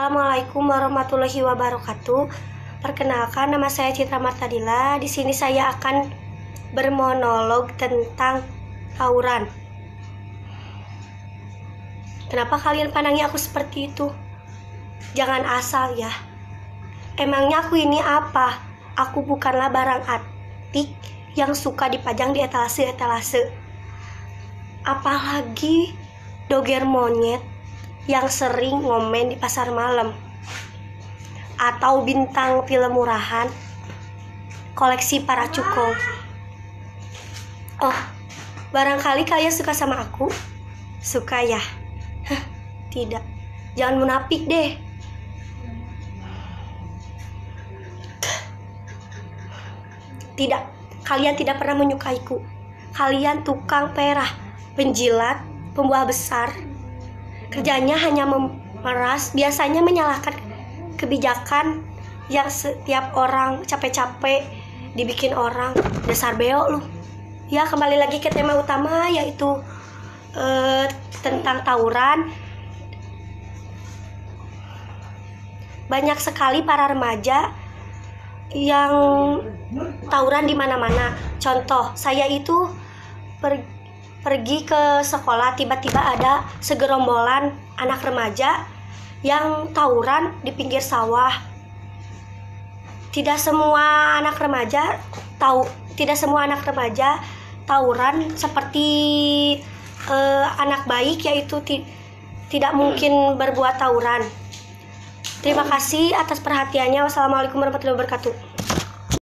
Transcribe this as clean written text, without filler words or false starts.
Assalamualaikum warahmatullahi wabarakatuh. Perkenalkan, nama saya Citra Martadila. Di sini saya akan bermonolog tentang tawuran. Kenapa kalian pandangi aku seperti itu? Jangan asal ya. Emangnya aku ini apa? Aku bukanlah barang antik yang suka dipajang di etalase-etalase. Apalagi doger monyet yang sering ngomen di pasar malam, atau bintang film murahan koleksi para cukong. Oh, barangkali kalian suka sama aku? Suka ya? Hah, tidak. Jangan munafik deh. Tidak, kalian tidak pernah menyukaiku. Kalian tukang perah, penjilat, pembuah besar. Kerjanya hanya memeras, biasanya menyalahkan kebijakan yang setiap orang capek-capek dibikin orang. Dasar beo lu. Ya, kembali lagi ke tema utama, yaitu tentang tawuran. Banyak sekali para remaja yang tawuran di mana-mana. Contoh, saya itu pergi ke sekolah, tiba-tiba ada segerombolan anak remaja yang tawuran di pinggir sawah. Tidak semua anak remaja tawuran seperti anak baik, yaitu tidak mungkin berbuat tawuran. Terima kasih atas perhatiannya. Wassalamualaikum warahmatullahi wabarakatuh.